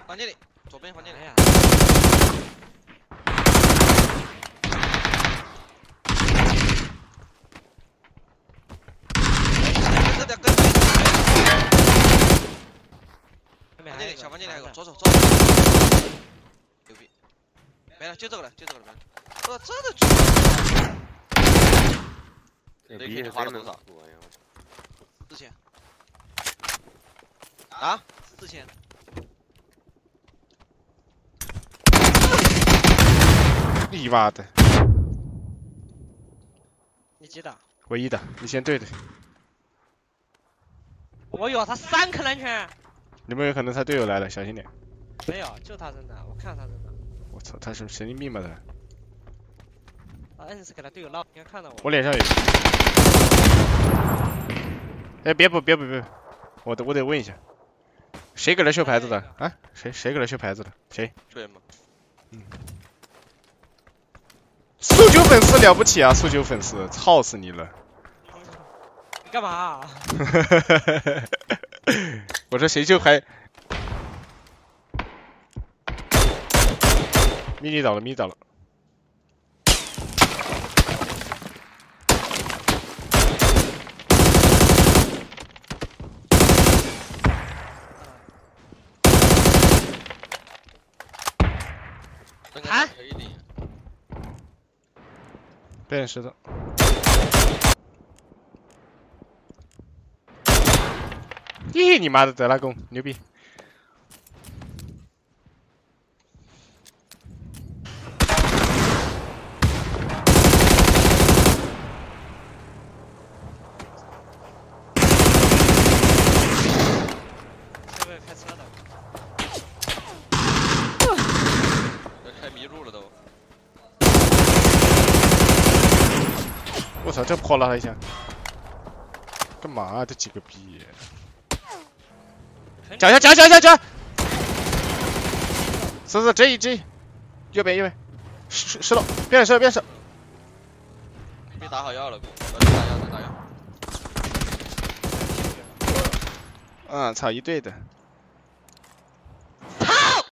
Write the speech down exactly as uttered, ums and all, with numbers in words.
房间里，左边房间里。 呀！ 这两个。房间里，小房间里还有个，左手左手。牛逼！没了，就这个了，就这个了，没了。我这都狙。雷克你花了多少？四千。啊？四千。 你妈的！ 你几打？ 我一的，你先对对。 哦哟，他三颗蓝拳！ 有没有可能他队友来了？小心点。 没有，就他扔的，我看他扔的。 我操，他是神经病吧他？ 他硬是给他队友捞，应该看到我。 我脸上有。哎，别补别补别补，我得我得问一下，谁给他修牌子的啊？谁谁给他修牌子的？谁？ 对吗？ 嗯。 速九粉丝了不起啊！速九粉丝，操死你了！ 你干嘛、啊？ 我说谁就还迷你倒了，迷你倒了。 啊！ 变石头。咦，你妈的德拉贡牛逼！ 是不是开车的？ 开迷路了都。 我操，这破了他一下，干嘛啊？这几个逼！脚下脚下脚下！是是，这一这，右边右边，石石头，别手别手。 没打好药了，打药打药。 嗯，操，一队的。